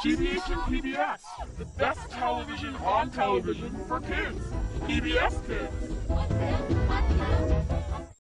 TBH and PBS, the best television on television for kids. PBS Kids.